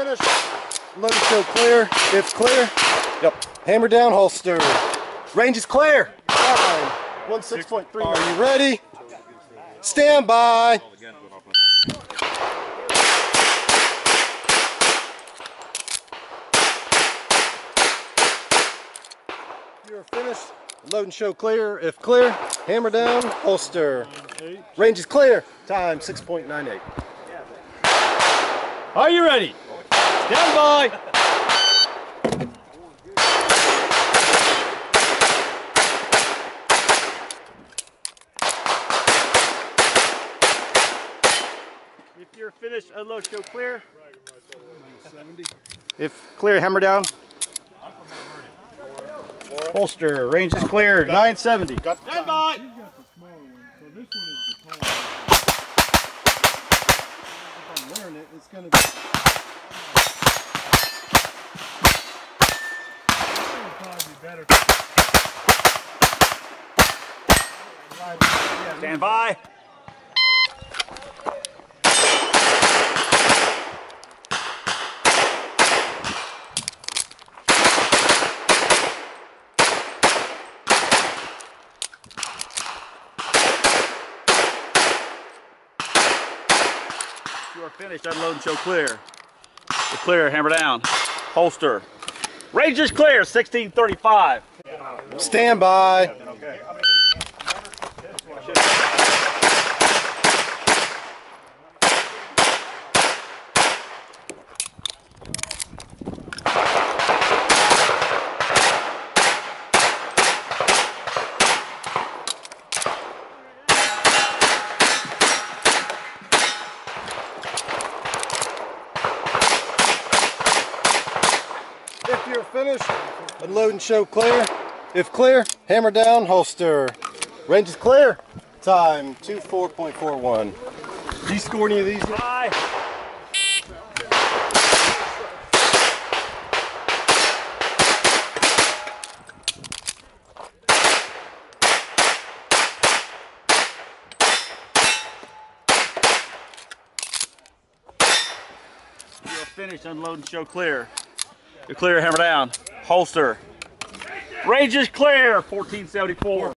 finished. Load and show clear. If clear. Yep. Hammer down, holster. Range is clear. 16.3. Are you ready? Stand by. You're finished. Load and show clear. If clear, hammer down, holster. Range is clear. Time 6.98. Are you ready? Stand by. If you're finished, unload, show clear. If clear, hammer down. Holster, range is clear, 970. Stand by. It's going to be better. Stand by. You are finished. Unload and show clear. You're clear. Hammer down. Holster. Range is clear. 1635. Stand by. Okay. If you're finished, unload and show clear. If clear, hammer down, holster. Range is clear. Time 24.41. Do you score any of these? Bye. You are finished. Unload and show clear. You're clear. Hammer down. Holster. Range is clear. 1474.